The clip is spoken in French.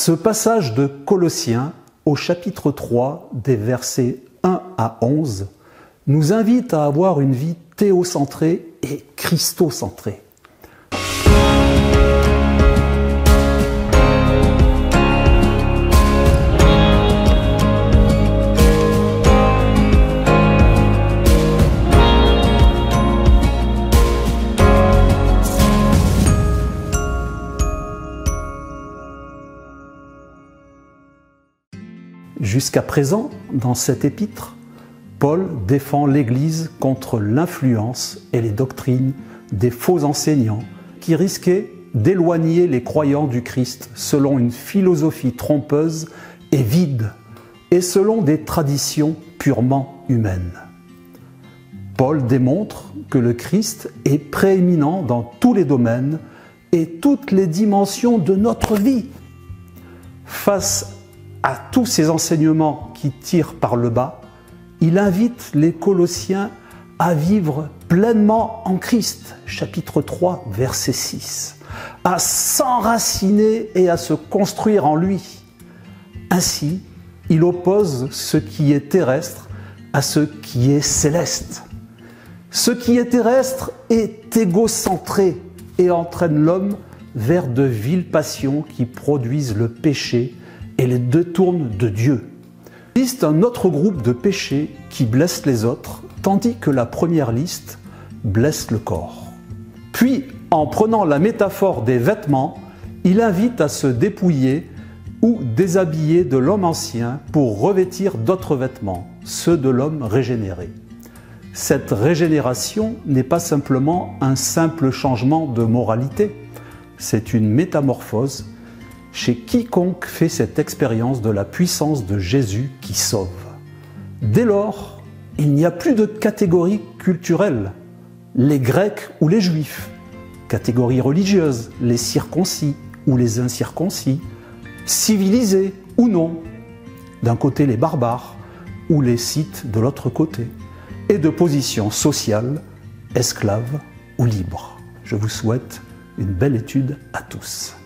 Ce passage de Colossiens au chapitre 3 des versets 1 à 11 nous invite à avoir une vie théocentrée et christocentrée. Jusqu'à présent, dans cet épître, Paul défend l'Église contre l'influence et les doctrines des faux enseignants qui risquaient d'éloigner les croyants du Christ selon une philosophie trompeuse et vide et selon des traditions purement humaines. Paul démontre que le Christ est prééminent dans tous les domaines et toutes les dimensions de notre vie. Face à tous ces enseignements qui tirent par le bas, il invite les Colossiens à vivre pleinement en Christ, chapitre 3, verset 6, à s'enraciner et à se construire en lui. Ainsi, il oppose ce qui est terrestre à ce qui est céleste. Ce qui est terrestre est égocentré et entraîne l'homme vers de viles passions qui produisent le péché et les détournent de Dieu. Il existe un autre groupe de péchés qui blessent les autres, tandis que la première liste blesse le corps. Puis, en prenant la métaphore des vêtements, il invite à se dépouiller ou déshabiller de l'homme ancien pour revêtir d'autres vêtements, ceux de l'homme régénéré. Cette régénération n'est pas simplement un simple changement de moralité, c'est une métamorphose chez quiconque fait cette expérience de la puissance de Jésus qui sauve. Dès lors, il n'y a plus de catégories culturelles, les Grecs ou les Juifs, catégories religieuses, les circoncis ou les incirconcis, civilisés ou non, d'un côté les barbares ou les Scythes de l'autre côté, et de position sociale, esclaves ou libres. Je vous souhaite une belle étude à tous.